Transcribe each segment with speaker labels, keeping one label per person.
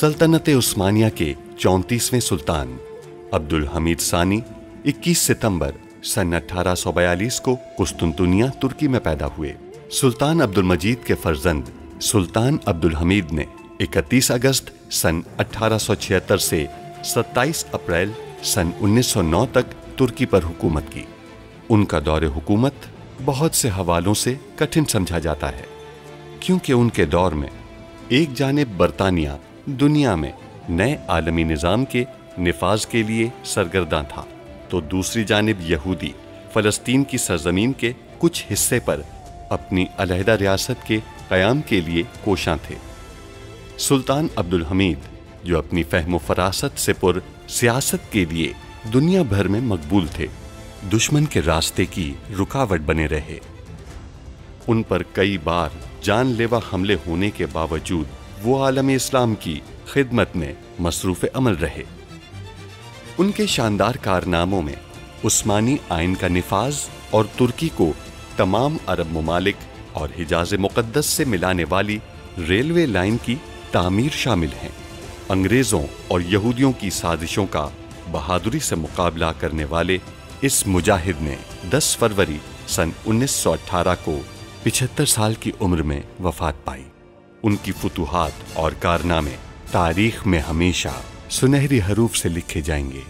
Speaker 1: सल्तनत उस्मानिया के 34वें सुल्तान अब्दुल हमीद सानी 21 सितंबर सन 1842 को कुस्तुनतुनिया तुर्की में पैदा हुए। सुल्तान अब्दुल मजीद के फर्जंद सुल्तान अब्दुल हमीद ने 31 अगस्त सन 1876 से 27 अप्रैल सन 1909 तक तुर्की पर हुकूमत की। उनका दौरे हुकूमत बहुत से हवालों से कठिन समझा जाता है, क्योंकि उनके दौर में एक जानिब बरतानिया दुनिया में नए आलमी निज़ाम के निफाज के लिए सरगर्दा था, तो दूसरी जानिब यहूदी फ़लस्तीन की सरजमीन के कुछ हिस्से पर अपनी अलहदा रियासत के क़याम के लिए कोशां थे। सुल्तान अब्दुल हमीद, जो अपनी फ़हम फ़रासत से पुर सियासत के लिए दुनिया भर में मकबूल थे, दुश्मन के रास्ते की रुकावट बने रहे। उन पर कई बार जानलेवा हमले होने के बावजूद वो आलम इस्लाम की खिदमत में मसरूफ़ अमल रहे। उनके शानदार कारनामों में उस्मानी आइन का निफाज और तुर्की को तमाम अरब ममालिक और हिजाज़ मुक़द्दस से मिलाने वाली रेलवे लाइन की तामीर शामिल हैं। अंग्रेज़ों और यहूदियों की साजिशों का बहादुरी से मुकाबला करने वाले इस मुजाहिद ने 10 फरवरी सन 1918 को 75 साल की उम्र में वफात पाई। उनकी फुतूहात और कारनामे तारीख में हमेशा सुनहरी हरूफ से लिखे जाएंगे।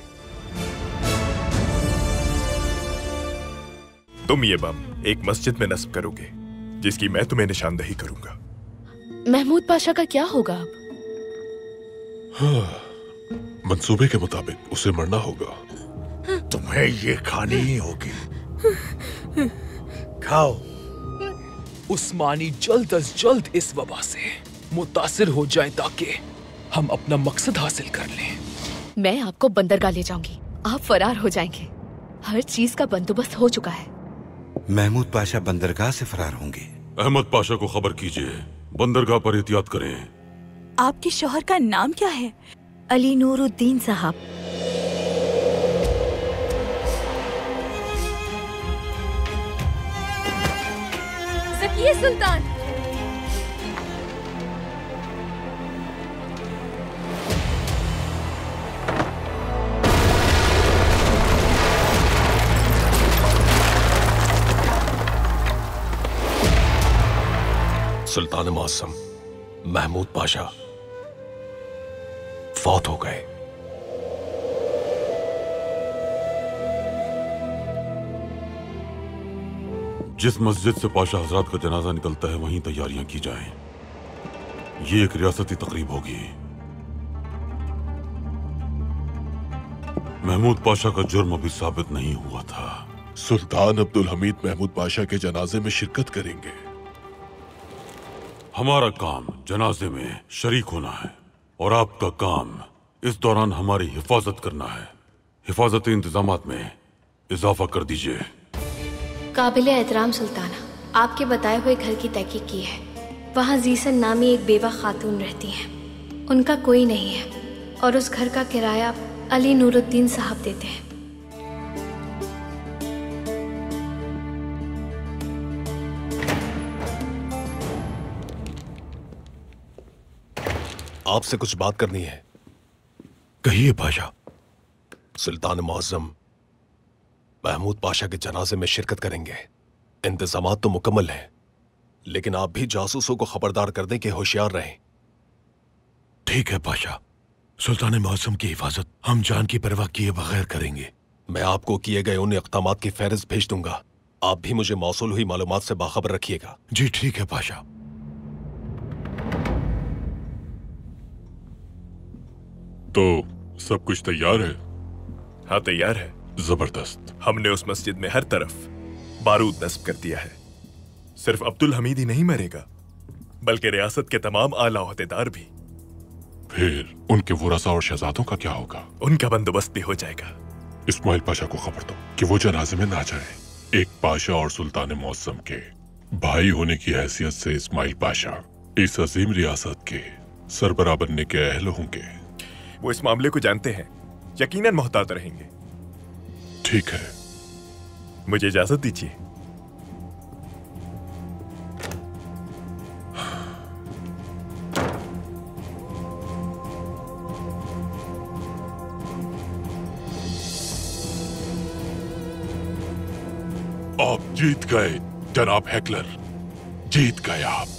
Speaker 2: तुम ये बम एक मस्जिद में नस्ब करोगे, जिसकी मैं तुम्हें निशानदही करूंगा।
Speaker 3: महमूद पाशा का क्या होगा अब?
Speaker 4: हाँ, मंसूबे के मुताबिक उसे मरना होगा।
Speaker 5: तुम्हें ये खानी ही होगी। खाओ।
Speaker 6: उस्मानी जल्द अज जल्द इस वबा से मुतासिर हो जाएं ताकि हम अपना मकसद हासिल कर लें।
Speaker 3: मैं आपको बंदरगाह ले जाऊंगी, आप फरार हो जाएंगे। हर चीज का बंदोबस्त हो चुका है।
Speaker 7: महमूद पाशा बंदरगाह से फरार होंगे।
Speaker 4: अहमद पाशा को खबर कीजिए, बंदरगाह पर एहतियात करें।
Speaker 8: आपके शौहर का नाम क्या है? अली नूरुद्दीन साहब।
Speaker 3: ज़किया सुल्तान।
Speaker 5: सुल्तान मौसम महमूद पाशा फौत हो गए।
Speaker 4: जिस मस्जिद से पाशा हजरात का जनाजा निकलता है वहीं तैयारियां की जाएं। ये एक रियासती तकरीब होगी। महमूद पाशा का जुर्म अभी साबित नहीं हुआ था।
Speaker 9: सुल्तान अब्दुल हमीद महमूद पाशा के जनाजे में शिरकत करेंगे।
Speaker 4: हमारा काम जनाजे में शरीक होना है और आपका काम इस दौरान हमारी हिफाजत करना है। हिफाजती इंतजामात में इजाफा कर दीजिए।
Speaker 10: काबिल एहतराम सुल्ताना, आपके बताए हुए घर की तहकीक की है। वहाँ जीसन नामी एक बेवा खातून रहती हैं। उनका कोई नहीं है और उस घर का किराया अली नूरुद्दीन साहब देते हैं।
Speaker 5: आपसे कुछ बात करनी है। कहिए पाशा। सुल्तान मुअज्जम महमूद पाशा के जनाजे में शिरकत करेंगे। इंतजामात तो मुकम्मल हैं, लेकिन आप भी जासूसों को खबरदार कर दें कि होशियार रहें।
Speaker 9: ठीक है पाशा, सुल्तान मुअज्जम की हिफाजत हम जान की परवाह किए बगैर करेंगे।
Speaker 5: मैं आपको किए गए उन इक़दामात की फहरिस्त भेज दूंगा। आप भी मुझे मौसूल हुई मालूमात से बाखबर रखिएगा।
Speaker 9: जी ठीक है पाशा।
Speaker 4: तो सब कुछ तैयार है?
Speaker 2: हाँ तैयार है।
Speaker 4: जबरदस्त।
Speaker 2: हमने उस मस्जिद में हर तरफ बारूद नस्ब कर दिया है। सिर्फ अब्दुल हमीद ही नहीं मरेगा, बल्कि रियासत के तमाम आला ओहदेदार भी।
Speaker 4: फिर उनके वुरसा और शहजादों का क्या होगा?
Speaker 2: उनका बंदोबस्त भी हो जाएगा।
Speaker 4: इस्माइल पाशा को खबर दो कि वो जनाजे में ना जाए। एक पाशा और सुल्तान मौसम के भाई होने की हैसियत से इस्माइल पाशा इस अजीम रियासत के सरबराह बनने के अहल होंगे।
Speaker 2: वो इस मामले को जानते हैं, यकीनन मोहतात रहेंगे।
Speaker 4: ठीक है,
Speaker 2: मुझे इजाजत दीजिए।
Speaker 4: जीत गए जनाब हेकलर, जीत गए आप।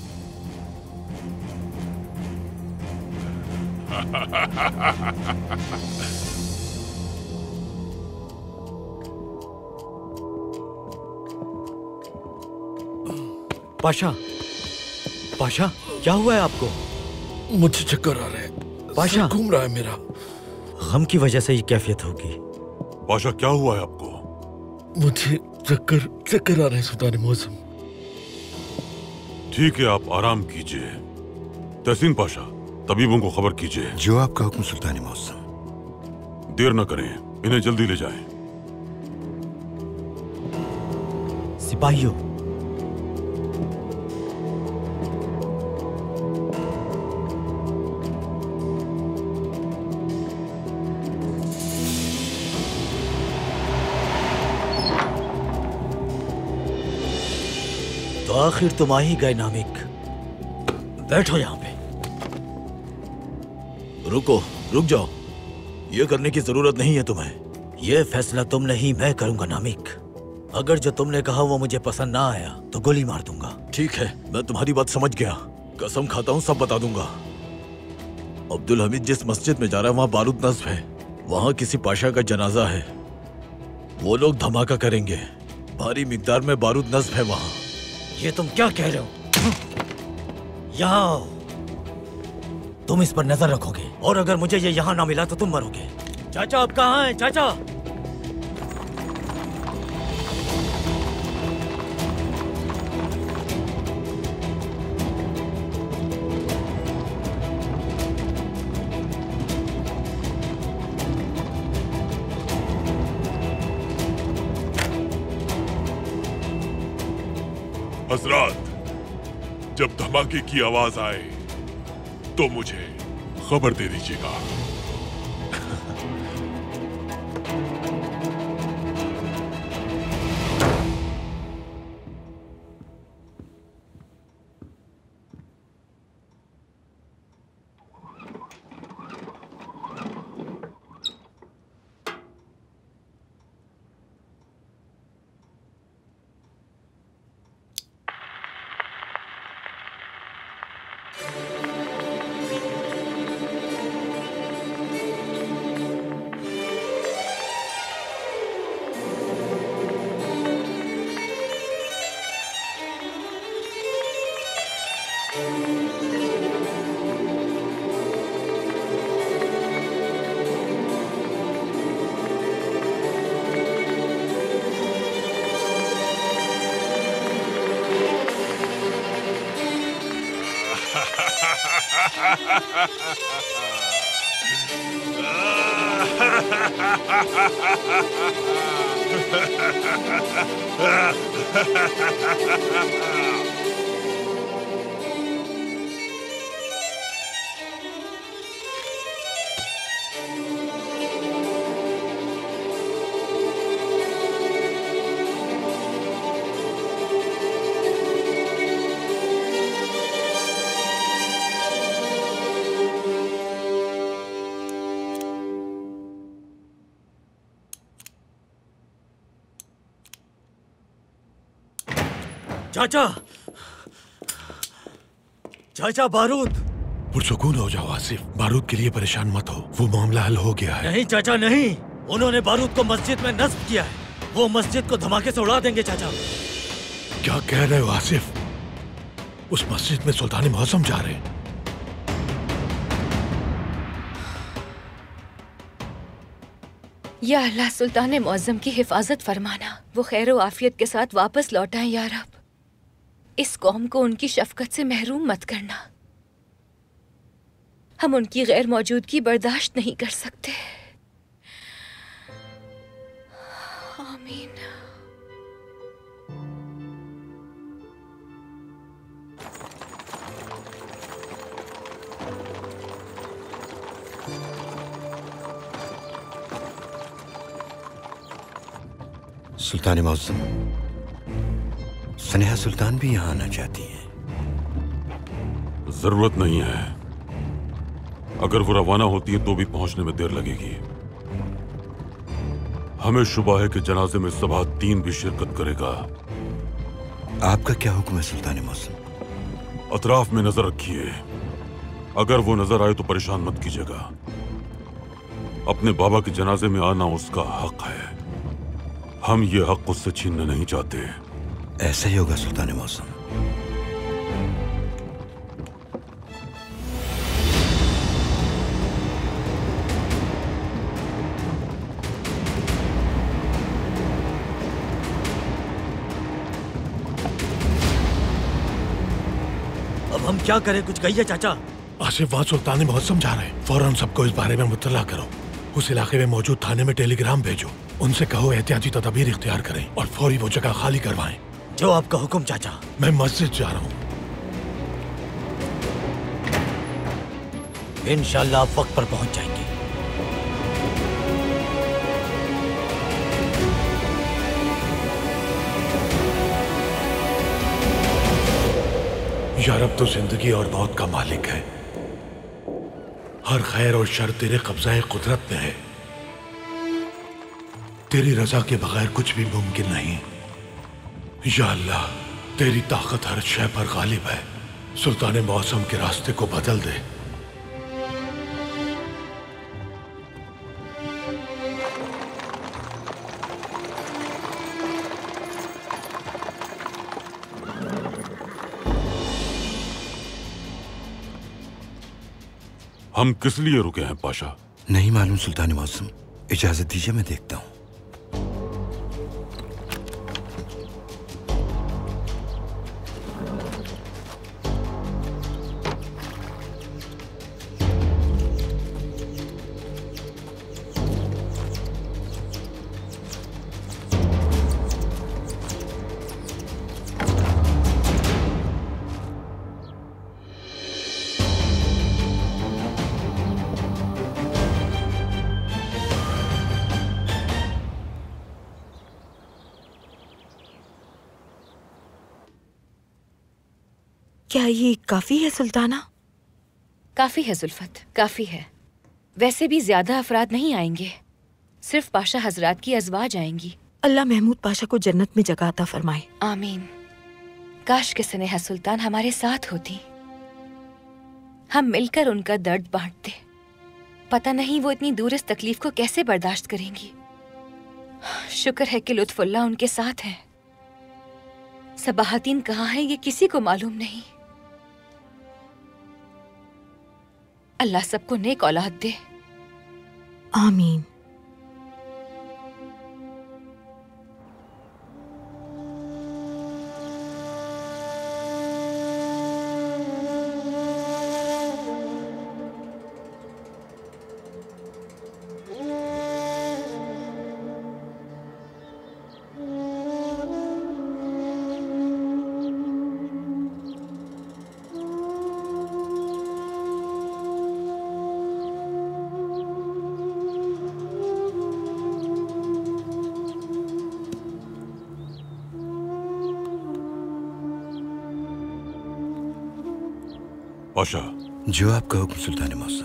Speaker 11: पाशा, पाशा, क्या हुआ है आपको?
Speaker 9: मुझे चक्कर आ रहे हैं,
Speaker 11: पाशा
Speaker 9: घूम रहा है मेरा।
Speaker 11: गम की वजह से ये कैफियत होगी।
Speaker 4: पाशा क्या हुआ है आपको?
Speaker 9: मुझे चक्कर आ रहे हैं सुल्तान मौसम।
Speaker 4: ठीक है, आप आराम कीजिए। तहसीन पाशा, तबीबों को खबर कीजिए।
Speaker 7: जो आपका हुक्म सुल्तान मौसम।
Speaker 4: देर न करें, इन्हें जल्दी ले जाएं।
Speaker 11: सिपाहियों, तो आखिर तुम आ ही गए नामिक। बैठो यहाँ पे। रुक जाओ, ये करने की जरूरत नहीं है तुम्हें। ये फैसला तुम नहीं, मैं करूंगा नामिक। अगर जो तुमने कहा वो मुझे पसंद ना आया तो गोली मार दूंगा। ठीक है, मैं तुम्हारी बात समझ गया। कसम खाता हूँ सब बता दूंगा। अब्दुल हमीद जिस मस्जिद में जा रहा है वहाँ बारूद नस्ब है। वहाँ किसी पाशा का जनाजा है। वो लोग धमाका करेंगे। भारी मिकदार में बारूद नस्ब है वहाँ। ये तुम क्या कह रहे हो? यहाँ आओ। तुम इस पर नजर रखोगे और अगर मुझे ये यहाँ ना मिला तो तुम मरोगे। चाचा आप कहाँ हैं? चाचा
Speaker 4: हजरात, जब धमाके की आवाज आए तो मुझे खबर दे दीजिएगा।
Speaker 11: चाचा, चाचा बारूद।
Speaker 9: पुरसुकून हो जाओ आसिफ, बारूद के लिए परेशान मत हो। वो मामला हल हो गया है।
Speaker 11: नहीं चाचा नहीं, उन्होंने बारूद को मस्जिद में नस्ब किया है। वो मस्जिद को धमाके से उड़ा देंगे चाचा।
Speaker 9: क्या कह रहे हो आसिफ? उस मस्जिद में सुल्तान मौसम जा रहे हैं।
Speaker 3: या अल्लाह, सुल्तान मौज़म की हिफाजत फरमाना। वो खैर आफियत के साथ वापस लौटाएं या रब। इस कौम को उनकी शफकत से महरूम मत करना। हम उनकी गैर मौजूदगी बर्दाश्त नहीं कर सकते। आमीन।
Speaker 7: सुल्तान मौसम, सनेहा सुल्तान भी यहाँ आना चाहती है।
Speaker 4: जरूरत नहीं है। अगर वो रवाना होती है तो भी पहुंचने में देर लगेगी।
Speaker 9: हमें शुबा है कि जनाजे में सबा 3 भी शिरकत करेगा।
Speaker 7: आपका क्या हुक्म है सुल्तान मौसम?
Speaker 9: अतराफ में नजर रखिए, अगर वो नजर आए तो परेशान मत कीजिएगा। अपने बाबा के जनाजे में आना उसका हक है, हम ये हक उससे छीनना नहीं चाहते।
Speaker 7: ऐसा ही होगा सुल्तान मौसम।
Speaker 11: अब हम क्या करें, कुछ कहिए चाचा।
Speaker 9: आसिफ वहाँ सुल्तान मौसम जा रहे हैं, फौरन सबको इस बारे में मुत्तला करो। उस इलाके में मौजूद थाने में टेलीग्राम भेजो, उनसे कहो एहतियाती तदबीर इख्तियार करें और फौरी वो जगह खाली करवाएं।
Speaker 11: जो आपका हुक्म चाचा।
Speaker 9: मैं मस्जिद जा रहा हूँ।
Speaker 11: इंशाअल्लाह आप वक्त पर पहुंच जाएंगे।
Speaker 9: या रब तो जिंदगी और मौत का मालिक है, हर खैर और शर तेरे कब्ज़ाए कुदरत में है। तेरी रजा के बगैर कुछ भी मुमकिन नहीं। या अल्लाह, तेरी ताकत हर शय पर गालिब है। सुल्तान मौसम के रास्ते को बदल दे। हम किस लिए रुके हैं पाशा?
Speaker 7: नहीं मालूम सुल्तान मौसम, इजाजत दीजिए मैं देखता हूँ।
Speaker 8: क्या ये काफी है सुल्ताना?
Speaker 3: काफी है जुल्फत, काफी है। वैसे भी ज्यादा अफराद नहीं आएंगे, सिर्फ पाशा हजरात की अज़वाज आएंगी।
Speaker 8: अल्लाह महमूद पाशा को जन्नत में जगह अता फरमाए।
Speaker 3: आमीन। काश कि सनेहा सुल्तान हमारे साथ होती, हम मिलकर उनका दर्द बांटते। पता नहीं वो इतनी दूर इस तकलीफ को कैसे बर्दाश्त करेंगी। शुक्र है कि लुत्फुल्लाह उनके साथ है। सबाहतीन कहाँ है ये किसी को मालूम नहीं। अल्लाह सबको नेक औलाद दे।
Speaker 8: आमीन।
Speaker 9: पाशा।
Speaker 7: जो आपका हुक्म सुल्तान मौसम।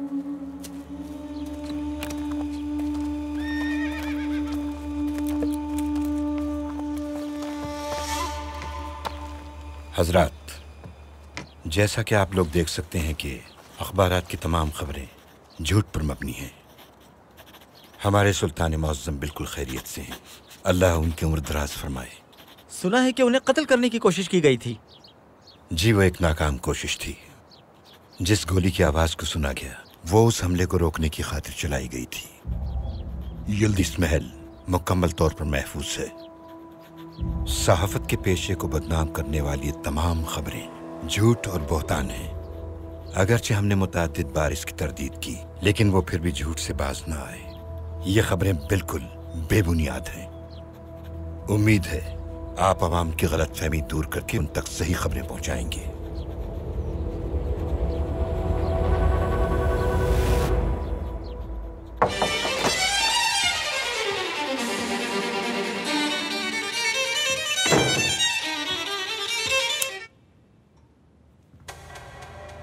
Speaker 7: हजरात, जैसा कि आप लोग देख सकते हैं कि अखबारात की तमाम खबरें झूठ पर मबनी हैं। हमारे सुल्तान मौसम बिल्कुल खैरियत से हैं। अल्लाह उनकी उम्र दराज फरमाए।
Speaker 11: सुना है कि उन्हें कत्ल करने की कोशिश की गई थी।
Speaker 7: जी, वो एक नाकाम कोशिश थी। जिस गोली की आवाज को सुना गया वो उस हमले को रोकने की खातिर चलाई गई थी। यिल्दिज़ महल मुकम्मल तौर पर महफूज है। सहाफत के पेशे को बदनाम करने वाली ये तमाम खबरें झूठ और बोहतान हैं। अगरचे हमने मुतअद्दिद बार इसकी तरदीद की, लेकिन वो फिर भी झूठ से बाज न आए। ये खबरें बिल्कुल बेबुनियाद हैं। उम्मीद है आप अवाम की गलतफहमी दूर करके उन तक सही खबरें पहुंचाएंगे।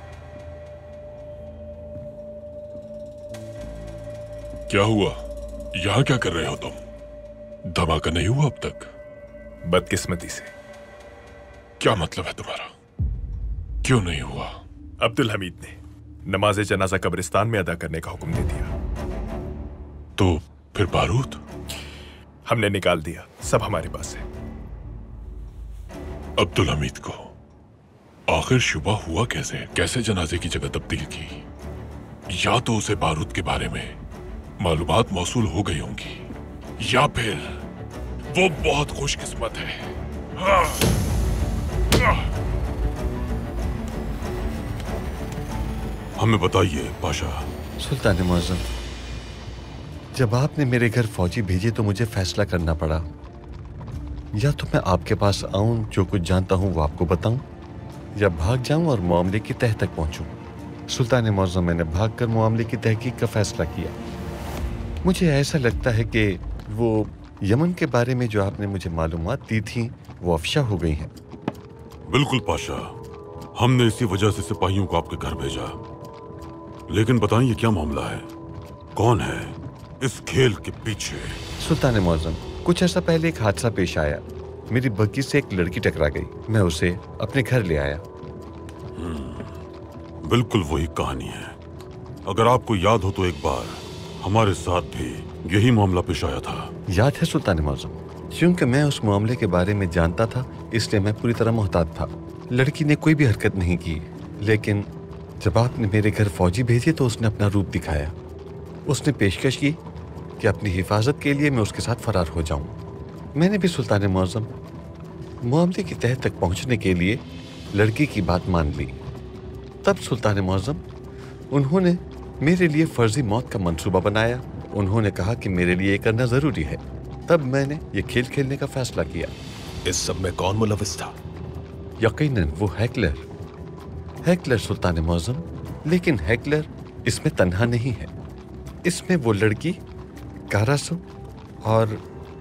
Speaker 4: क्या हुआ? यहाँ क्या कर रहे हो तुम? धमाका नहीं हुआ अब तक?
Speaker 2: बदकिस्मती से।
Speaker 4: क्या मतलब है तुम्हारा? क्यों नहीं हुआ?
Speaker 2: अब्दुल हमीद ने नमाज जनाजा कब्रिस्तान में अदा करने का हुक्म दे दिया।
Speaker 4: तो फिर बारूद?
Speaker 2: हमने निकाल दिया, सब हमारे पास है।
Speaker 4: अब्दुल हमीद को आखिर शुबा हुआ कैसे? कैसे जनाजे की जगह तब्दील की? या तो उसे बारूद के बारे में मालूमात मौसूल हो गई होंगी, या फिर वो बहुत खुशकिस्मत है।
Speaker 9: हमें बताइए पाशा।
Speaker 1: सुल्तान मुअज्जम, जब आपने मेरे घर फौजी भेजे तो मुझे फैसला करना पड़ा, या तो मैं आपके पास आऊं, जो कुछ जानता हूं वो आपको बताऊं, या भाग जाऊं और मामले की तह तक पहुंचूं। सुल्तान मुअज्जम, मैंने भागकर मामले की तहकीक का फैसला किया। मुझे ऐसा लगता है कि वो यमन के बारे में जो आपने मुझे मालूमात दी थी वो अफशा हो गई हैं।
Speaker 9: बिल्कुल पाशा, हमने इसी वजह से सिपाहियों को आपके घर भेजा। लेकिन बताइए क्या मामला है? कौन है इस खेल के पीछे?
Speaker 1: सुल्तान मुअज्जम, कुछ अर्सा पहले एक हादसा पेश आया। मेरी बग्गी से एक लड़की टकरा गई, मैं उसे अपने घर ले आया।
Speaker 9: बिल्कुल वही कहानी है। अगर आपको याद हो तो एक बार हमारे साथ भी यही मामला पेश आया था।
Speaker 1: याद है सुल्तान मुअज्जम, क्योंकि मैं उस मामले के बारे में जानता था, इसलिए मैं पूरी तरह मोहतात था। लड़की ने कोई भी हरकत नहीं की, लेकिन जब आपने मेरे घर फौजी भेजे तो उसने अपना रूप दिखाया। उसने पेशकश की कि अपनी हिफाजत के लिए मैं उसके साथ फरार हो जाऊं। मैंने भी सुल्तान मुअज्जम मामले की तह तक पहुंचने के लिए लड़की की बात मान ली। तब सुल्तान मुअज्जम उन्होंने मेरे लिए फर्जी मौत का मंसूबा बनाया। उन्होंने कहा कि मेरे लिए ये करना जरूरी है। तब मैंने ये खेल खेलने का फैसला किया।
Speaker 5: इस सब में कौन मुलविस था?
Speaker 1: यकीनन वो हैकलर सुल्तान मुअज्जम। लेकिन हैकलर इसमें तन्हा नहीं है, इसमें वो लड़की कारासो और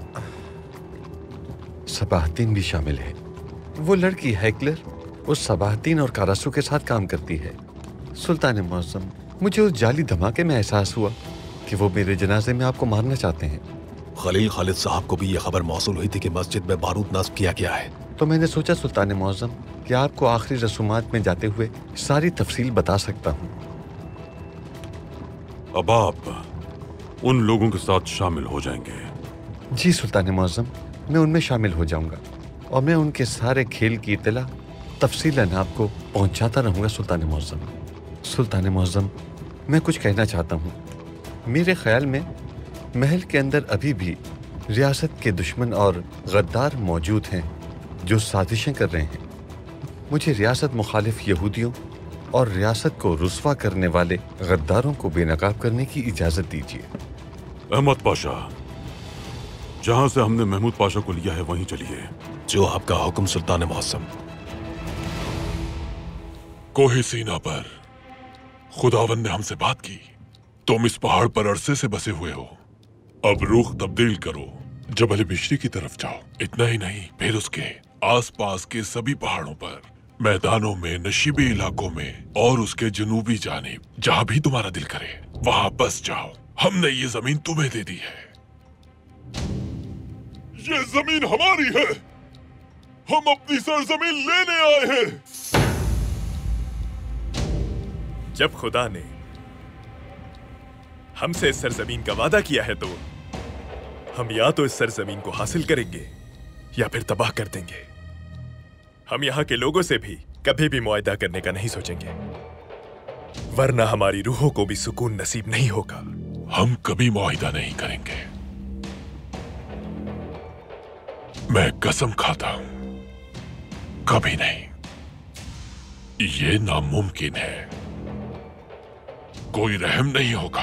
Speaker 1: सबाहतीन भी शामिल है। वो लड़की हैकलर उस सबाहतीन और कारासो के साथ काम करती है। सुल्तान मुअज्जम, मुझे उस जाली धमाके में एहसास हुआ कि वो मेरे जनाजे में आपको मारना चाहते हैं।
Speaker 5: खलील खालिद साहब को भी ये खबर मौसूल हुई थी कि मस्जिद में बारूद नस्ब किया गया है।
Speaker 1: तो मैंने सोचा सुल्तान मुअज्जम कि आपको आखिरी रसूमात में जाते हुए सारी तफसील बता सकता हूँ।
Speaker 9: अब आप उन लोगों के साथ शामिल हो जाएंगे?
Speaker 1: जी सुल्तान मुअज्जम, मैं उनमें शामिल हो जाऊंगा और मैं उनके सारे खेल की इत्तला तफसीलन आपको पहुंचाता रहूंगा। सुल्तान मुअज्जम, मैं कुछ कहना चाहता हूँ। मेरे ख्याल में महल के अंदर अभी भी रियासत के दुश्मन और गद्दार मौजूद हैं जो साजिशें कर रहे हैं। मुझे रियासत मुखालिफ यहूदियों और रियासत को रुस्वा करने वाले गद्दारों को बेनकाब करने की इजाजत दीजिए।
Speaker 9: अहमद पाशा, जहां से हमने महमूद पाशा को लिया है वहीं चलिए।
Speaker 5: जो आपका हुक्म सुल्तान मुअज्जम।
Speaker 4: कोहे सीना पर खुदावन ने हमसे बात की। तुम इस पहाड़ पर अरसे से बसे हुए हो, अब रुख तब्दील करो, जबल बिश्री की तरफ जाओ। इतना ही नहीं, फिर उसके आसपास के सभी पहाड़ों पर, मैदानों में, नशीबी इलाकों में और उसके जनूबी जानिब, जहां भी तुम्हारा दिल करे वहां बस जाओ। हमने ये जमीन तुम्हें दे दी है। ये जमीन हमारी है, हम अपनी सरजमीन लेने आए हैं।
Speaker 2: जब खुदा ने हमसे इस सरजमीन का वादा किया है तो हम या तो इस सरजमीन को हासिल करेंगे या फिर तबाह कर देंगे। हम यहाँ के लोगों से भी कभी भी मुआहदा करने का नहीं सोचेंगे, वरना हमारी रूहों को भी सुकून नसीब नहीं होगा।
Speaker 4: हम कभी मुआहदा नहीं करेंगे, मैं कसम खाता हूं, कभी नहीं। ये नामुमकिन है, कोई रहम नहीं होगा।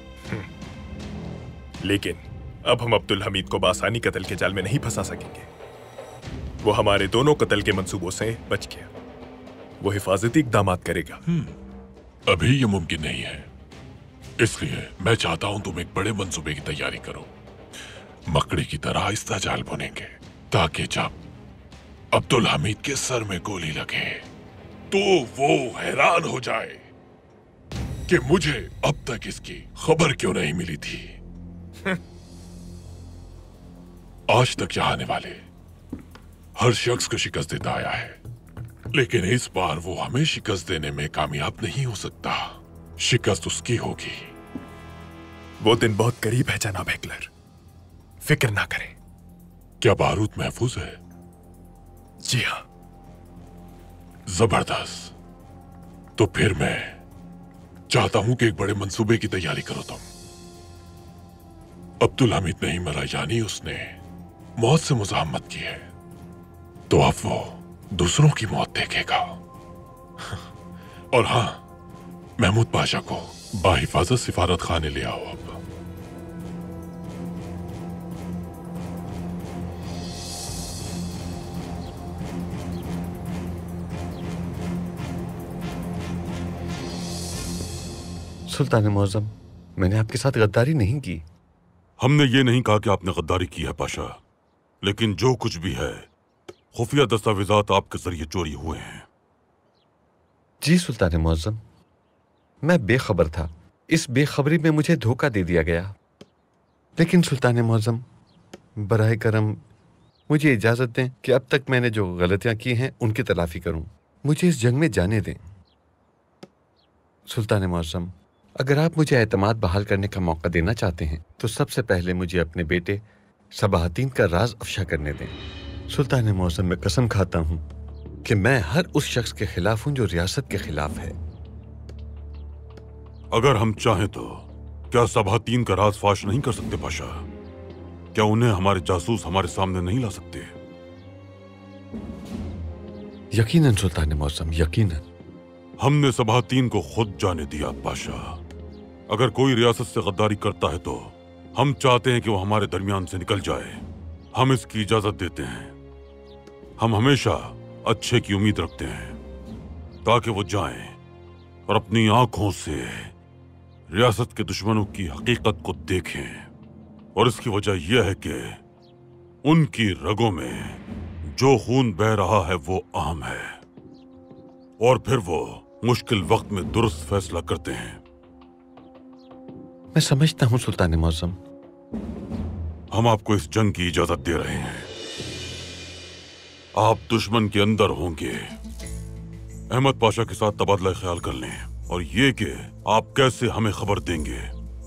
Speaker 2: लेकिन अब हम अब्दुल हमीद को बासानी कत्ल के जाल में नहीं फंसा सकेंगे। वो हमारे दोनों कत्ल के मंसूबों से बच गया। वो हिफाजती इक़दामात करेगा।
Speaker 4: अभी ये मुमकिन नहीं है, इसलिए मैं चाहता हूं तुम एक बड़े मंसूबे की तैयारी करो। मकड़ी की तरह आहिस्ता जाल बुनेंगे ताकि जब अब्दुल हमीद के सर में गोली लगे तो वो हैरान हो जाए कि मुझे अब तक इसकी खबर क्यों नहीं मिली थी। आज तक यहाँ आने वाले हर शख्स को शिकस्त देता आया है, लेकिन इस बार वो हमें शिकस्त देने में कामयाब नहीं हो सकता। शिकस्त उसकी होगी।
Speaker 2: वो दिन बहुत करीब है जनाब हेकलर, फिक्र ना करें।
Speaker 4: क्या बारूद महफूज है?
Speaker 2: जी हाँ।
Speaker 4: जबरदस्त। तो फिर मैं चाहता हूं कि एक बड़े मंसूबे की तैयारी करो तुम। अब्दुल हमीद नहीं मरा, यानी उसने मौत से मुज़ाहमत की है, तो अब वो दूसरों की मौत देखेगा। और हां, महमूद पाशा को बाहिफाजत सिफारत खाने ले आओ। अब
Speaker 1: सुल्तान मुअज्जम, मैंने आपके साथ गद्दारी नहीं की।
Speaker 9: हमने ये नहीं कहा कि आपने गद्दारी की है पाशा, लेकिन जो कुछ भी है खुफिया दस्तावेजात आपके जरिए चोरी हुए हैं।
Speaker 1: जी सुल्तान मुअज्जम, मैं बेखबर था। इस बेखबरी में मुझे धोखा दे दिया गया। लेकिन सुल्तान मुअज्जम, बराए करम मुझे इजाजत दें कि अब तक मैंने जो गलतियां की हैं उनकी तलाफी करूं। मुझे इस जंग में जाने दें। सुल्तान मुअज्जम, अगर आप मुझे एतमाद बहाल करने का मौका देना चाहते हैं तो सबसे पहले मुझे अपने बेटे सबाहतीन का राज अफशा करने दें। सुल्तान मुअज्जम, मैं कसम खाता हूं कि मैं हर उस शख्स के खिलाफ हूं जो रियासत के खिलाफ है।
Speaker 9: अगर हम चाहें तो क्या सबाहतीन का राज फाश नहीं कर सकते पाशा? क्या उन्हें हमारे जासूस हमारे सामने नहीं ला सकते?
Speaker 1: यकीनन सुल्तान मुअज्जम, यकीनन।
Speaker 9: हमने सबाहतीन को खुद जाने दिया पाशा। अगर कोई रियासत से गद्दारी करता है तो हम चाहते हैं कि वो हमारे दरमियान से निकल जाए। हम इसकी इजाजत देते हैं। हम हमेशा अच्छे की उम्मीद रखते हैं ताकि वो जाएं और अपनी आंखों से रियासत के दुश्मनों की हकीकत को देखें। और इसकी वजह यह है कि उनकी रगों में जो खून बह रहा है वो अहम है, और फिर वो मुश्किल वक्त में दुरुस्त फैसला करते हैं।
Speaker 1: मैं समझता हूं सुल्तान मुअज्जम।
Speaker 9: हम आपको इस जंग की इजाजत दे रहे हैं। आप दुश्मन के अंदर होंगे। अहमद पाशा के साथ तबादला ख्याल कर लें, और ये कि आप कैसे हमें खबर देंगे।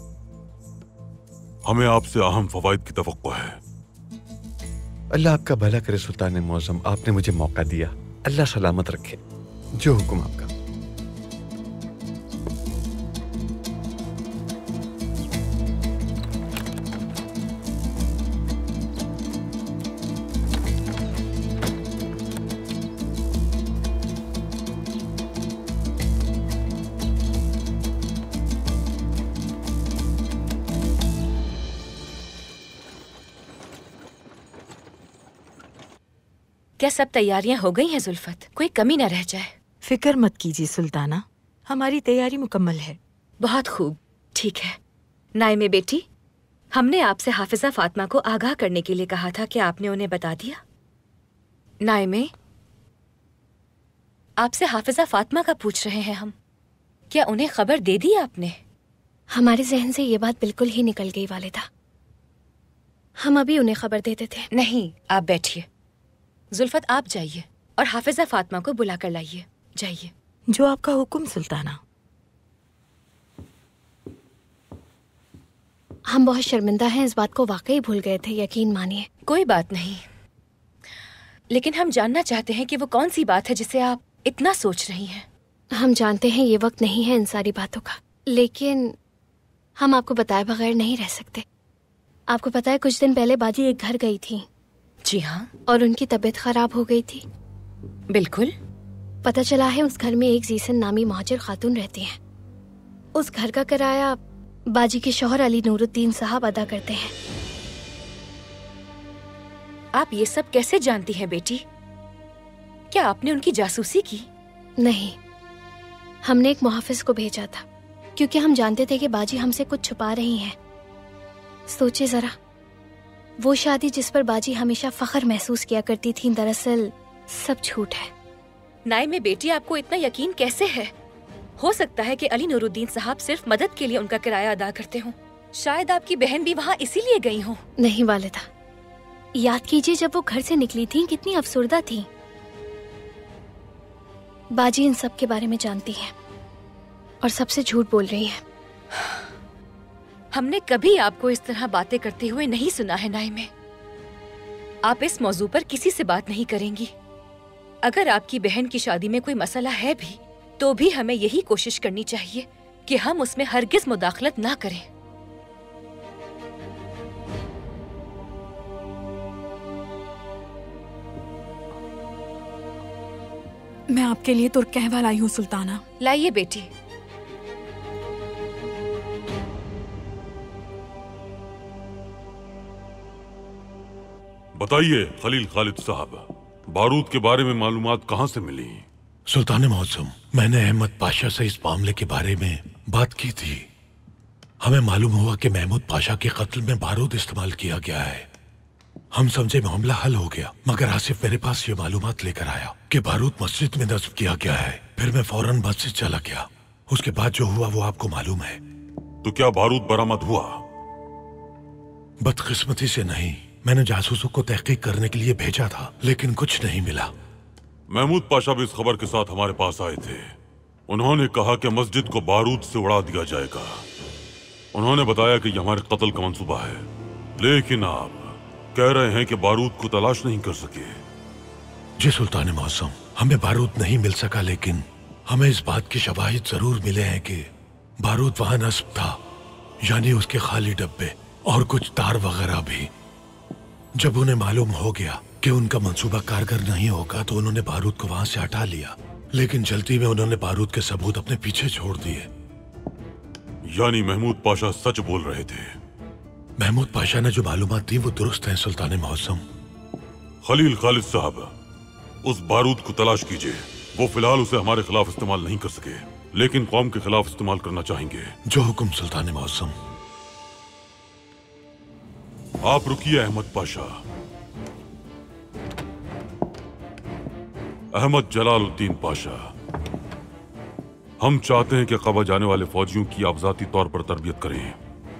Speaker 9: हमें आपसे अहम फवाइद की तवक्को है।
Speaker 1: अल्लाह आपका भला करे सुल्तान मुअज्जम, आपने मुझे मौका दिया। अल्लाह सलामत रखे। जो हुक्म आपका।
Speaker 3: क्या सब तैयारियां हो गई हैं जुल्फत? कोई कमी न रह जाए।
Speaker 8: फिक्र मत कीजिए सुल्ताना, हमारी तैयारी मुकम्मल है।
Speaker 3: बहुत खूब, ठीक है। नाइमे बेटी, हमने आपसे हाफिजा फातिमा को आगाह करने के लिए कहा था, क्या आपने उन्हें बता दिया? नाइमे, आपसे हाफिजा फातिमा का पूछ रहे हैं हम। क्या उन्हें खबर दे दी आपने?
Speaker 10: हमारे जहन से ये बात बिल्कुल ही निकल गई वालिदा। हम अभी उन्हें खबर देते थे।
Speaker 3: नहीं, आप बैठिए। जुल्फत, आप जाइए और हाफिजा फातिमा को बुला कर लाइए। जाइए।
Speaker 8: जो आपका हुक्म सुल्ताना।
Speaker 10: हम बहुत शर्मिंदा हैं, इस बात को वाकई भूल गए थे, यकीन मानिए।
Speaker 3: कोई बात नहीं, लेकिन हम जानना चाहते हैं कि वो कौन सी बात है जिसे आप इतना सोच रही हैं।
Speaker 10: हम जानते हैं ये वक्त नहीं है इन सारी बातों का, लेकिन हम आपको बताए बगैर नहीं रह सकते। आपको पता है, कुछ दिन पहले बाजी एक घर गई थी।
Speaker 3: जी हाँ।
Speaker 10: और उनकी तबीयत खराब हो गई थी।
Speaker 3: बिल्कुल।
Speaker 10: पता चला है उस घर में एक जीसन नामी महाजिर खातून रहती हैं। उस घर का किराया बाजी के शौहर अली नूरुद्दीन साहब अदा करते हैं।
Speaker 3: आप ये सब कैसे जानती हैं बेटी? क्या आपने उनकी जासूसी की?
Speaker 10: नहीं, हमने एक मुहाफिज को भेजा था, क्योंकि हम जानते थे कि बाजी हमसे कुछ छुपा रही हैं। सोचिए जरा, वो शादी जिस पर बाजी हमेशा फख्र महसूस किया करती थी, दरअसल सब झूठ है।
Speaker 3: नाइमे बेटी, आपको इतना यकीन कैसे है? हो सकता है कि अली नूरुद्दीन साहब सिर्फ मदद के लिए उनका किराया अदा करते हों। शायद आपकी बहन भी वहाँ इसीलिए गई हो।
Speaker 10: नहीं वालिदा, याद कीजिए जब वो घर से निकली थी कितनी अफसुर्दा थी। बाजी इन सब के बारे में जानती है और सबसे झूठ बोल रही है।
Speaker 3: हमने कभी आपको इस तरह बातें करते हुए नहीं सुना है नाइमे। आप इस मौजू पर किसी से बात नहीं करेंगी। अगर आपकी बहन की शादी में कोई मसला है भी तो भी हमें यही कोशिश करनी चाहिए कि हम उसमें हरगिज मुदाखलत ना करें।
Speaker 12: मैं आपके लिए तुर्कहवा लाई हूँ सुल्ताना।
Speaker 3: लाइए बेटी।
Speaker 9: बताइए खलील खालिद साहब, बारूद के बारे में मालूमात कहाँ से मिली?
Speaker 5: सुल्तान मौसम, मैंने अहमद पाशा से इस मामले के बारे में बात की थी। हमें मालूम हुआ कि महमूद पाशा के कत्ल में बारूद इस्तेमाल किया गया है। हम समझे मामला हल हो गया, मगर आसिफ मेरे पास ये मालूमात लेकर आया कि बारूद मस्जिद में नस्ब किया गया है। फिर मैं फौरन मस्जिद चला गया। उसके बाद जो हुआ वो आपको मालूम है।
Speaker 9: तो क्या बारूद बरामद हुआ?
Speaker 5: बदकिस्मती से नहीं। मैंने जासूसों को तहकीक करने के लिए भेजा था, लेकिन कुछ नहीं मिला।
Speaker 9: महमूद पाशा भी इस खबर के साथ हमारे पास आए थे। उन्होंने कहा कि मस्जिद को बारूद से उड़ा दिया जाएगा। उन्होंने बताया कि यह हमारे कत्ल का मंसूबा है, लेकिन आप कह रहे हैं कि बारूद को तलाश नहीं कर सके।
Speaker 5: जी सुल्तान मौसम, हमें बारूद नहीं मिल सका, लेकिन हमें इस बात की शवाहिद जरूर मिले हैं कि बारूद वहां नस्ब था, यानी उसके खाली डब्बे और कुछ तार वगैरह भी। जब उन्हें मालूम हो गया कि उनका मंसूबा कारगर नहीं होगा तो उन्होंने बारूद को वहां से हटा लिया, लेकिन जल्दी में उन्होंने बारूद के सबूत अपने पीछे छोड़ दिए।
Speaker 9: यानी महमूद पाशा सच बोल रहे थे?
Speaker 5: महमूद पाशा ने जो मालूमात दी वो दुरुस्त है सुल्तान मौसम।
Speaker 9: खलील खालिद साहब, उस बारूद को तलाश कीजिए। वो फिलहाल उसे हमारे खिलाफ इस्तेमाल नहीं कर सके, लेकिन कौम के खिलाफ इस्तेमाल करना चाहेंगे।
Speaker 5: जो हुक्म सुल्तान मौसम।
Speaker 9: आप रुकिए अहमद पाशा। अहमद जलालुद्दीन पाशा, हम चाहते हैं कि कबा जाने वाले फौजियों की आप जाती तौर पर तरबियत करें।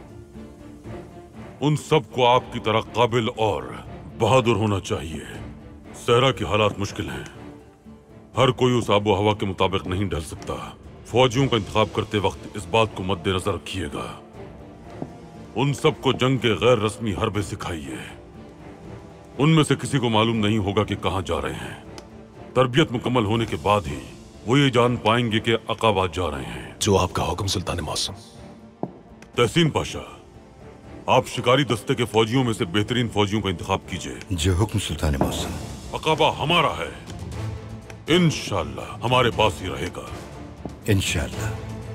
Speaker 9: उन सबको आपकी तरह काबिल और बहादुर होना चाहिए। सहरा के हालात मुश्किल हैं, हर कोई उस आबो हवा के मुताबिक नहीं ढल सकता। फौजियों का इंतखाब करते वक्त इस बात को मद्देनजर रखिएगा। उन सबको जंग के गैर रस्मी हरबे सिखाइए। उनमें से किसी को मालूम नहीं होगा कि कहां जा रहे हैं। तरबियत मुकम्मल होने के बाद ही वो ये जान पाएंगे कि अकाबाद जा रहे हैं।
Speaker 5: जो आपका हुक्म सुल्तान मौसम।
Speaker 9: तहसीन पाशा, आप शिकारी दस्ते के फौजियों में से बेहतरीन फौजियों का इंतखाब कीजिए।
Speaker 7: जो हुक्म सुल्तान मौसम।
Speaker 9: अकाबा हमारा है, इंशाअल्लाह हमारे पास ही रहेगा।
Speaker 7: इंशाअल्लाह।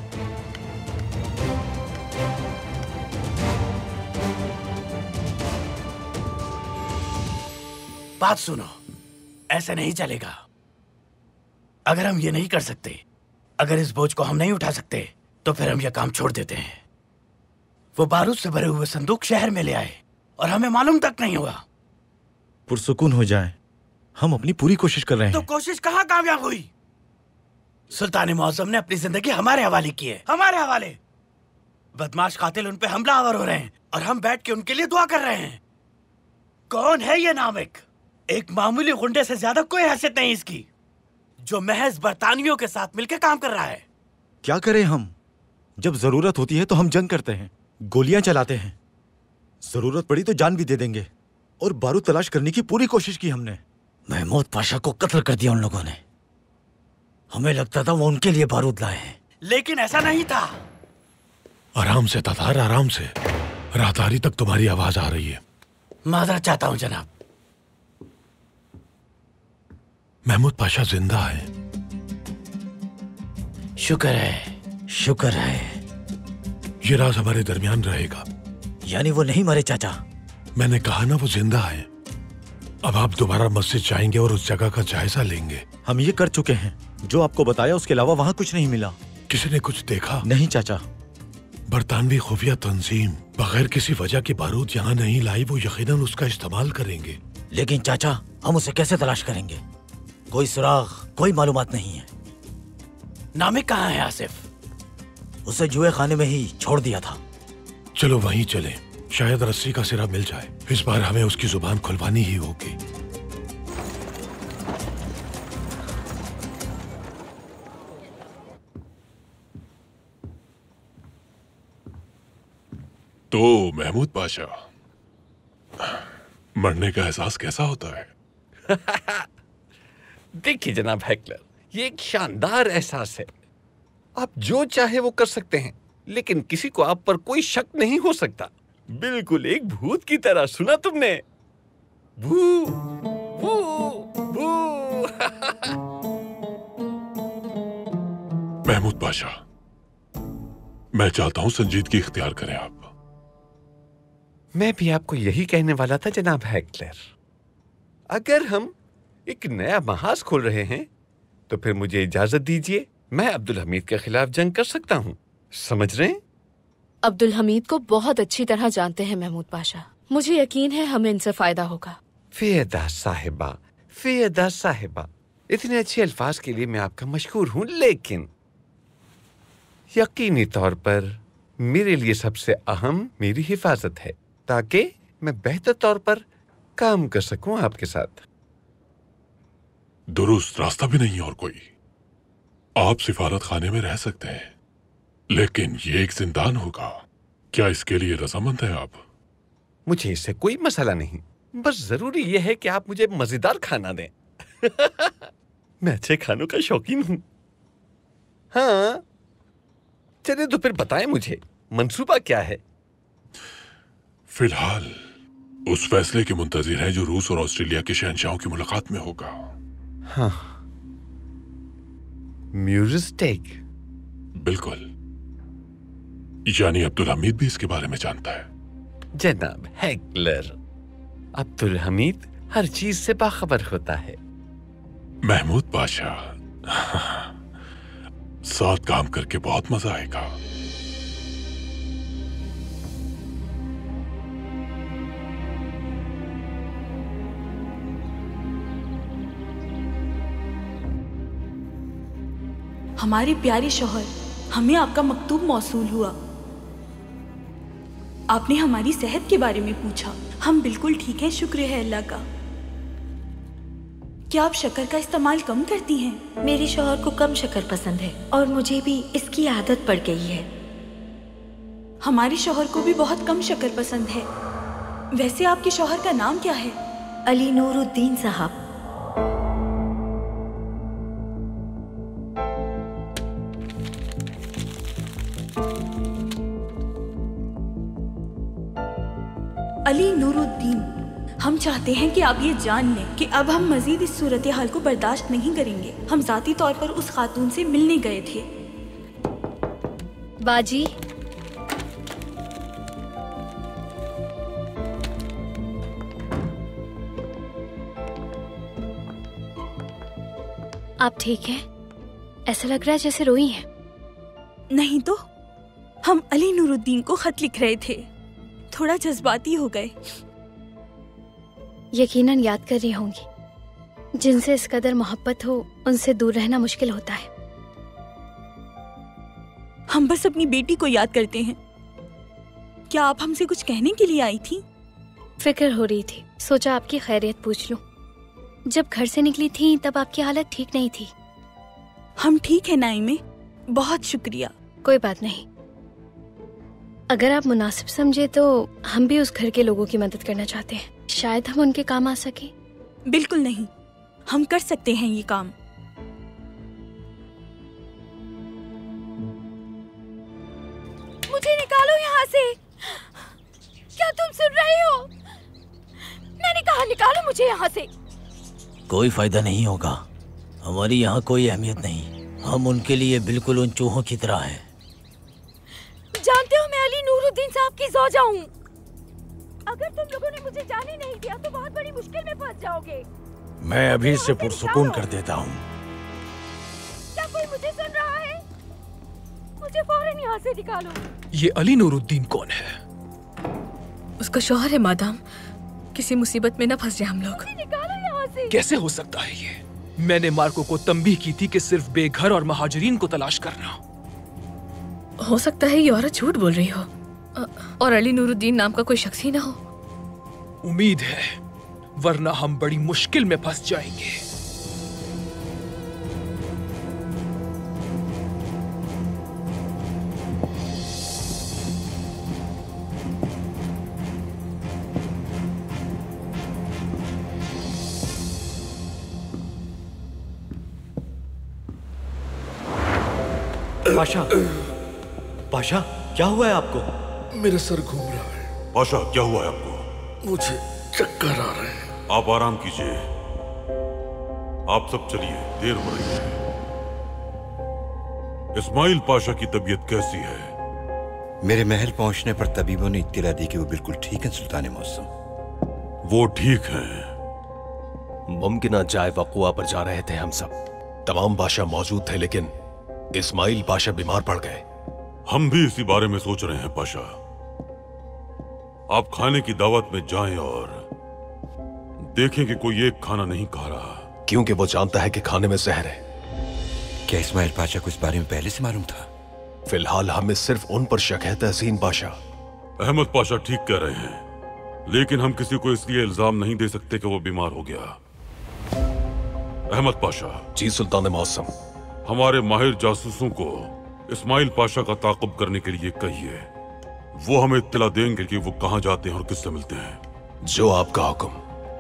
Speaker 13: बात सुनो, ऐसा नहीं चलेगा। अगर हम ये नहीं कर सकते, अगर इस बोझ को हम नहीं उठा सकते, तो फिर हम यह काम छोड़ देते हैं। वो बारूद से भरे हुए संदूक शहर में ले आए और हमें मालूम तक नहीं हुआ।
Speaker 11: पुरसुकून हो जाए, हम अपनी पूरी कोशिश कर रहे हैं।
Speaker 13: तो कोशिश कहाँ कामयाब हुई? सुल्तान मौसम ने अपनी जिंदगी हमारे हवाले की है, हमारे हवाले। बदमाश कातिल उन पे हमलावर हो रहे हैं और हम बैठ के उनके लिए दुआ कर रहे हैं। कौन है ये नामिक? एक मामूली गुंडे से ज्यादा कोई हैसियत नहीं इसकी, जो महज बरतानियों के साथ मिलकर काम कर रहा है।
Speaker 11: क्या करें हम? जब जरूरत होती है तो हम जंग करते हैं, गोलियां चलाते हैं, जरूरत पड़ी तो जान भी दे देंगे। और बारूद तलाश करने की पूरी कोशिश की हमने।
Speaker 13: महमूद पाशा को कत्ल कर दिया उन लोगों ने। हमें लगता था वो उनके लिए बारूद लाए हैं, लेकिन ऐसा नहीं था।
Speaker 5: आराम से तातार, आराम से। राहदारी तक तुम्हारी आवाज आ रही है।
Speaker 13: माजरत चाहता हूं जनाब।
Speaker 5: महमूद पाशा जिंदा है।
Speaker 13: शुक्र है, शुक्र है।
Speaker 5: ये राज हमारे दरमियान रहेगा।
Speaker 11: यानी वो नहीं मरे चाचा?
Speaker 5: मैंने कहा ना, वो जिंदा है। अब आप दोबारा मस्जिद जाएंगे और उस जगह का जायजा लेंगे।
Speaker 11: हम ये कर चुके हैं, जो आपको बताया उसके अलावा वहाँ कुछ नहीं मिला।
Speaker 5: किसी ने कुछ देखा?
Speaker 11: नहीं चाचा।
Speaker 5: बरतानवी खुफिया तंजीम बगैर किसी वजह के बारूद यहाँ नहीं लाई, वो यकीनन उसका इस्तेमाल करेंगे।
Speaker 11: लेकिन चाचा, हम उसे कैसे तलाश करेंगे? कोई सुराग, कोई मालूमात नहीं है।
Speaker 13: नामिक कहाँ है आसिफ?
Speaker 11: उसे जुए खाने में ही छोड़ दिया था।
Speaker 5: चलो वहीं चलें। शायद रस्सी का सिरा मिल जाए। इस बार हमें उसकी जुबान खुलवानी ही होगी।
Speaker 4: तो महमूद पाशा, मरने का एहसास कैसा होता है?
Speaker 14: देखिए जनाब हेकलर, ये एक शानदार एहसास है। आप जो चाहे वो कर सकते हैं, लेकिन किसी को आप पर कोई शक नहीं हो सकता। बिल्कुल एक भूत की तरह। सुना तुमने? भू भू भू।
Speaker 4: महमूद पाशा, मैं चाहता हूं संजीदगी इख्तियार करें आप।
Speaker 14: मैं भी आपको यही कहने वाला था जनाब हेकलर। अगर हम एक नया महाज खोल रहे हैं तो फिर मुझे इजाजत दीजिए, मैं अब्दुल हमीद के खिलाफ जंग कर सकता हूँ। समझ रहे हैं?
Speaker 15: अब्दुल हमीद को बहुत अच्छी तरह जानते हैं महमूद पाशा। मुझे यकीन है हमें इनसे फायदा होगा।
Speaker 14: फ़ियदा साहिबा, इतने अच्छे अल्फाज के लिए मैं आपका मशहूर हूँ, लेकिन यकीनी तौर पर मेरे लिए सबसे अहम मेरी हिफाजत है, ताकि मैं बेहतर तौर पर काम कर सकूं आपके साथ।
Speaker 4: दुरुस्त रास्ता भी नहीं और कोई। आप सिफारत खाने में रह सकते हैं, लेकिन ये एक जिंदान होगा। क्या इसके लिए रजामंद हैं आप?
Speaker 14: मुझे इससे कोई मसला नहीं, बस जरूरी यह है कि आप मुझे मजेदार खाना दें। मैं अच्छे खानों का शौकीन हूं। हाँ, चलिए तो फिर बताएं मुझे, मंसूबा क्या है?
Speaker 4: फिलहाल उस फैसले के मुंतजिर हैं जो रूस और ऑस्ट्रेलिया के शहंशाहों की मुलाकात में होगा।
Speaker 14: हाँ, म्यूजिक।
Speaker 4: बिल्कुल, यानी अब्दुल हमीद भी इसके बारे में जानता है।
Speaker 14: जनाब हेकलर, अब्दुल हमीद हर चीज से बाखबर होता है।
Speaker 4: महमूद पाशा, साथ काम करके बहुत मजा आएगा।
Speaker 8: हमारे प्यारे शौहर, हमें आपका मकतूब मौसूल हुआ। आपने हमारी सेहत के बारे में पूछा। हम बिल्कुल ठीक हैं, शुक्र है अल्लाह का। क्या आप शक्कर का इस्तेमाल कम करती हैं?
Speaker 3: मेरे शौहर को कम शक्कर पसंद है और मुझे भी इसकी आदत पड़ गई है।
Speaker 8: हमारे शौहर को भी बहुत कम शक्कर पसंद है। वैसे आपके शौहर का नाम क्या है?
Speaker 3: अली नूरुद्दीन साहब।
Speaker 8: अली नूरुद्दीन, हम चाहते हैं कि आप ये जान लें कि अब हम मजीद इस सूरत हाल को बर्दाश्त नहीं करेंगे। हम जाती तौर पर उस खातून से मिलने गए थे।
Speaker 10: बाजी, आप ठीक हैं? ऐसा लग रहा है जैसे रोई हैं।
Speaker 8: नहीं तो, हम अली नूरुद्दीन को खत लिख रहे थे, थोड़ा जज्बाती हो गए।
Speaker 10: यकीनन याद कर रही होंगी। जिनसे इस कदर मोहब्बत हो, उनसे दूर रहना मुश्किल होता है।
Speaker 8: हम बस अपनी बेटी को याद करते हैं। क्या आप हमसे कुछ कहने के लिए आई थी?
Speaker 10: फिक्र हो रही थी, सोचा आपकी खैरियत पूछ लूं। जब घर से निकली थी तब आपकी हालत ठीक नहीं थी।
Speaker 8: हम ठीक है नाइमे, बहुत शुक्रिया।
Speaker 10: कोई बात नहीं, अगर आप मुनासिब समझे तो हम भी उस घर के लोगों की मदद करना चाहते हैं। शायद हम उनके काम आ सके।
Speaker 8: बिल्कुल नहीं, हम कर सकते हैं ये काम। मुझे निकालो यहाँ से। क्या तुम सुन रहे हो? मैंने कहा निकालो मुझे यहाँ से।
Speaker 11: कोई फायदा नहीं होगा। हमारी यहाँ कोई अहमियत नहीं। हम उनके लिए बिल्कुल उन चूहों की तरह हैं।
Speaker 8: जानते हो मैं अली नूरुद्दीन साहब की ज़ौजा हूँ। अगर तुम लोगों ने मुझे जाने नहीं दिया तो बहुत बड़ी मुश्किल में फंस जाओगे।
Speaker 11: मैं अभी से पुरसुकून कर देता हूँ।
Speaker 8: क्या कोई मुझे सुन रहा है? मुझे फौरन यहाँ से निकालो।
Speaker 6: ये अली नूरुद्दीन कौन है?
Speaker 12: उसका शौहर है मादाम। किसी मुसीबत में न फंस जाए हम लोग।
Speaker 8: निकालो यहाँ से।
Speaker 6: कैसे हो सकता है ये? मैंने मार्को को तंबीह की थी कि सिर्फ बेघर और महाजरीन को तलाश करना।
Speaker 12: हो सकता है ये औरत झूठ बोल रही हो। और अली नूरुद्दीन नाम का कोई शख्स ही ना हो।
Speaker 6: उम्मीद है, वरना हम बड़ी मुश्किल में फंस जाएंगे।
Speaker 11: पाशा, पाशा, क्या हुआ है आपको?
Speaker 16: मेरा सर घूम रहा है।
Speaker 9: पाशा, क्या हुआ है आपको?
Speaker 16: मुझे चक्कर आ रहे हैं।
Speaker 9: आप आराम कीजिए। आप सब चलिए, देर हो रही है। इस्माइल पाशा की तबीयत कैसी है?
Speaker 7: मेरे महल पहुंचने पर तबीबों ने इत्तला दी कि वो बिल्कुल ठीक है सुल्तान मौसम।
Speaker 9: वो ठीक है।
Speaker 5: मुमकिन जाए वकुआ पर जा रहे थे हम सब। तमाम बादशाह मौजूद थे, लेकिन इस्माइल पाशा बीमार पड़ गए।
Speaker 9: हम भी इसी बारे में सोच रहे हैं पाशा। आप खाने की दावत में जाएं और देखें कि कोई एक खाना नहीं खा रहा,
Speaker 5: क्योंकि वो जानता है कि खाने में जहर है।
Speaker 7: क्या इस्माइल पाशा को इस बारे में पहले से मालूम था?
Speaker 5: फिलहाल हमें सिर्फ उन पर शक है, तहसीन पाशा।
Speaker 9: अहमद पाशा ठीक कह रहे हैं, लेकिन हम किसी को इसलिए इल्जाम नहीं दे सकते कि वो बीमार हो गया। अहमद पाशा।
Speaker 5: जी सुल्तान मौसम।
Speaker 9: हमारे माहिर जासूसों को इस्माइल पाशा का ताक़ुब करने के लिए कहिए। वो हमें इत्तला देंगे कि वो कहां जाते हैं और किससे मिलते हैं।
Speaker 5: जो आपका हुक्म।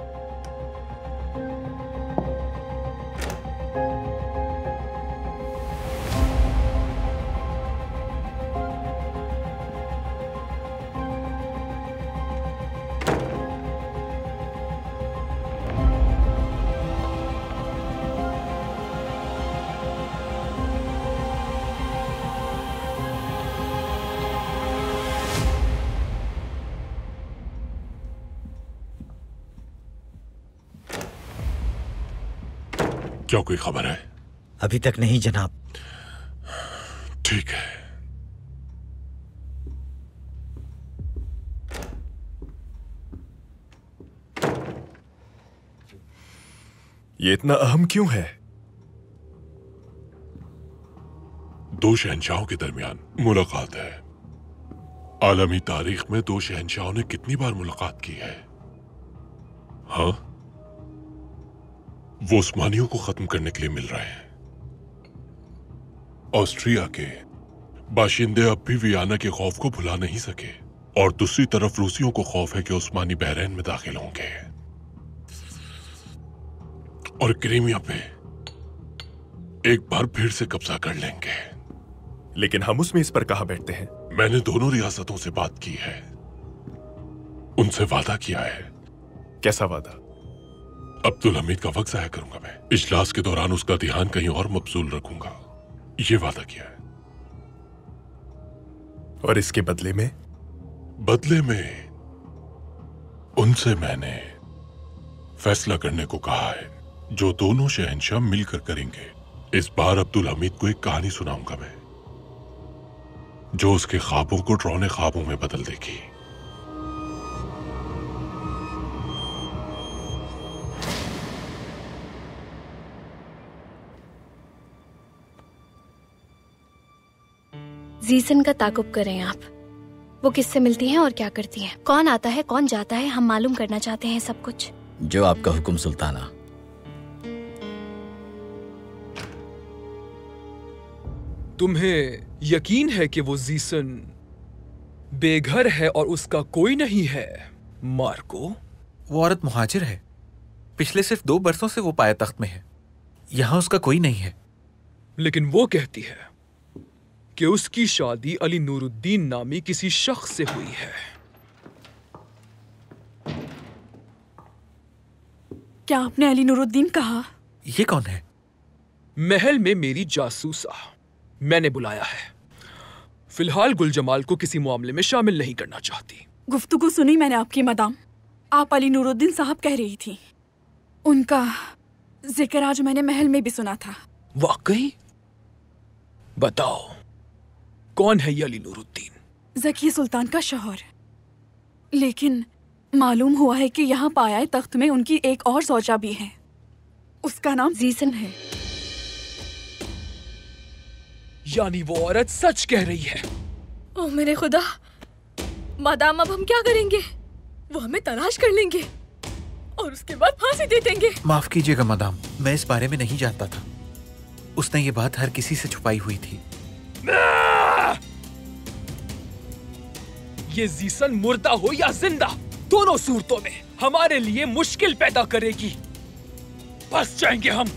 Speaker 4: क्या कोई खबर है?
Speaker 11: अभी तक नहीं जनाब।
Speaker 4: ठीक है।
Speaker 2: ये इतना अहम क्यों है?
Speaker 4: दो शहंशाहों के दरमियान मुलाकात है। आलमी तारीख में दो शहंशाहों ने कितनी बार मुलाकात की है? हाँ, वो उस्मानियों को खत्म करने के लिए मिल रहे हैं। ऑस्ट्रिया के बाशिंदे अब भी वियना के खौफ को भुला नहीं सके, और दूसरी तरफ रूसियों को खौफ है कि उस्मानी बहरैन में दाखिल होंगे और क्रीमिया पे एक बार फिर से कब्जा कर लेंगे।
Speaker 2: लेकिन हम उसमें इस पर कहां बैठते हैं?
Speaker 4: मैंने दोनों रियासतों से बात की है, उनसे वादा किया है।
Speaker 2: कैसा वादा?
Speaker 4: अब्दुल हमीद का वक्त जाया करूंगा मैं। इजलास के दौरान उसका ध्यान कहीं और मबसूल रखूंगा, ये वादा किया है।
Speaker 2: और इसके बदले में?
Speaker 4: बदले में उनसे मैंने फैसला करने को कहा है, जो दोनों शहंशाह मिलकर करेंगे। इस बार अब्दुल हमीद को एक कहानी सुनाऊंगा मैं, जो उसके ख्वाबों को डरावने ख्वाबों में बदल देगी।
Speaker 10: जीसन का ताकुब करें आप। वो किससे मिलती हैं और क्या करती हैं, कौन आता है कौन जाता है, हम मालूम करना चाहते हैं सब कुछ।
Speaker 11: जो आपका हुक्म सुल्ताना।
Speaker 6: तुम्हें यकीन है कि वो जीसन बेघर है और उसका कोई नहीं है, मार्को?
Speaker 17: वो औरत मुहाजिर है। पिछले सिर्फ 2 बरसों से वो पायतख्त में है। यहाँ उसका कोई नहीं है।
Speaker 6: लेकिन वो कहती है कि उसकी शादी अली नूरुद्दीन नामी किसी शख्स से हुई है।
Speaker 8: क्या आपने अली नूरुद्दीन कहा?
Speaker 17: ये कौन है?
Speaker 6: महल में मेरी जासूसा, मैंने बुलाया है। फिलहाल गुलजमाल को किसी मामले में शामिल नहीं करना चाहती।
Speaker 8: गुफ्तगू सुनी मैंने आपकी मदाम। आप अली नूरुद्दीन साहब कह रही थी। उनका जिक्र आज मैंने महल में भी सुना था।
Speaker 6: वाकई? बताओ, कौन है ये अली नूरुद्दीन?
Speaker 8: ज़की सुल्तान का शौहर। लेकिन मालूम हुआ है कि यहाँ पाया तख्त में उनकी एक और ज़ौजा भी है। उसका नाम जीसन है।
Speaker 6: यानी वो औरत सच कह रही है।
Speaker 12: ओह मेरे खुदा, मादाम अब हम क्या करेंगे? वो हमें तलाश कर लेंगे और उसके बाद फांसी दे देंगे।
Speaker 17: माफ कीजिएगा मादाम, मैं इस बारे में नहीं जानता था। उसने ये बात हर किसी से छुपाई हुई थी।
Speaker 6: ये जीसन मुर्दा हो या जिंदा, दोनों सूरतों में हमारे लिए मुश्किल पैदा करेगी। फंस जाएंगे हम।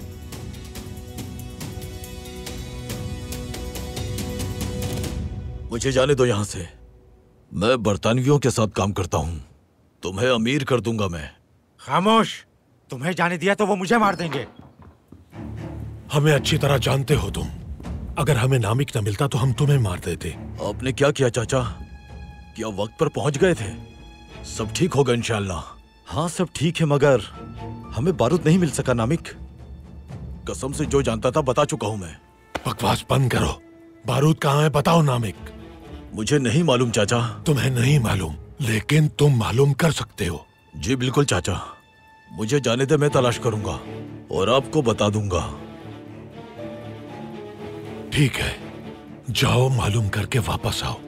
Speaker 11: मुझे जाने दो यहां से। मैं बरतानवियों के साथ काम करता हूं। तुम्हें अमीर कर दूंगा मैं।
Speaker 18: खामोश। तुम्हें जाने दिया तो वो मुझे मार देंगे।
Speaker 5: हमें अच्छी तरह जानते हो तुम। अगर हमें नामिक न मिलता तो हम तुम्हें मार देते।
Speaker 11: आपने क्या किया चाचा? क्या वक्त पर पहुंच गए थे? सब ठीक होगा इंशाल्लाह। हाँ सब ठीक है, मगर हमें बारूद नहीं मिल सका नामिक। कसम से जो जानता था बता चुका हूं मैं।
Speaker 5: बकवास बंद करो। बारूद कहाँ है बताओ नामिक।
Speaker 11: मुझे नहीं मालूम चाचा।
Speaker 5: तुम्हें नहीं मालूम, लेकिन तुम मालूम कर सकते हो।
Speaker 11: जी बिल्कुल चाचा। मुझे जाने दे, मैं तलाश करूंगा और आपको बता दूंगा।
Speaker 5: ठीक है, जाओ मालूम करके वापस आओ।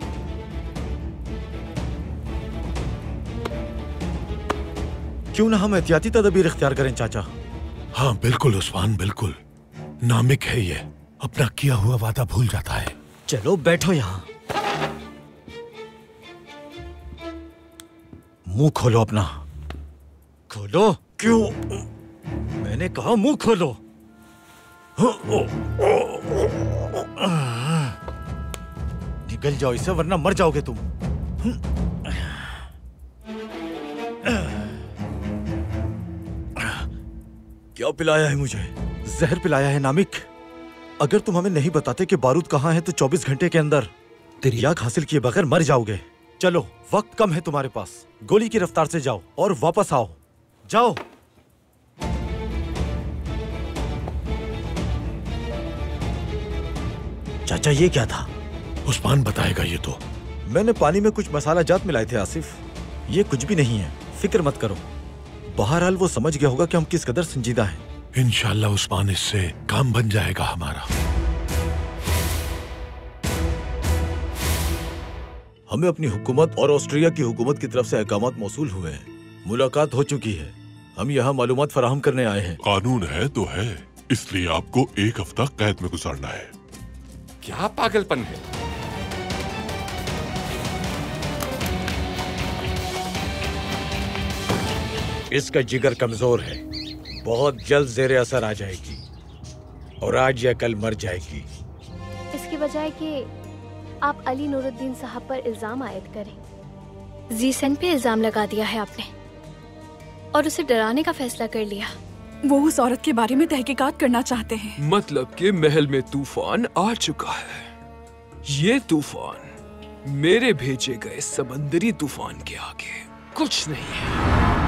Speaker 11: क्यों ना हम एहतियाती तदबीर इख्तियार करें चाचा?
Speaker 5: हाँ बिल्कुल उस्मान, बिल्कुल। नामिक है ये, अपना किया हुआ वादा भूल जाता है।
Speaker 11: चलो बैठो यहाँ। मुंह खोलो अपना। खोलो। क्यों? मैंने कहा मुंह खोलो। निकल जाओ इससे वरना मर जाओगे तुम। क्या पिलाया है मुझे? जहर पिलाया है नामिक। अगर तुम हमें नहीं बताते कि बारूद कहाँ है तो 24 घंटे के अंदर तिर्याक हासिल किए बगैर मर जाओगे। चलो वक्त कम है तुम्हारे पास, गोली की रफ्तार से जाओ और वापस आओ। जाओ। चाचा ये क्या था?
Speaker 5: उस्मान बताएगा ये तो।
Speaker 11: मैंने पानी में कुछ मसाला जात मिलाए थे आसिफ। ये कुछ भी नहीं है, फिक्र मत करो। बहरहाल वो समझ गया होगा कि हम किस कदर संजीदा हैं।
Speaker 5: इंशाल्लाह उस्मान, इससे काम बन जाएगा हमारा।
Speaker 11: हमें अपनी हुकूमत और ऑस्ट्रिया की हुकूमत की तरफ से अहकामात मौसूल हुए हैं। मुलाकात हो चुकी है। हम यहाँ मालूमात फराहम करने आए हैं।
Speaker 4: कानून है तो है, इसलिए आपको 1 हफ्ता कैद में गुजारना है।
Speaker 14: क्या पागलपन है?
Speaker 18: इसका जिगर कमजोर है, बहुत जल्द जेरे असर आ जाएगी और आज या कल मर जाएगी।
Speaker 10: इसके बजाय कि आप अली नूरुद्दीन साहब पर इल्जाम आयद करें। जीसन पे इल्जाम लगा दिया है आपने और उसे डराने का फैसला कर लिया।
Speaker 8: वो उस औरत के बारे में तहकीकात करना चाहते हैं।
Speaker 6: मतलब कि महल में तूफान आ चुका है। ये तूफान मेरे भेजे गए समंदरी तूफान के आगे कुछ नहीं है।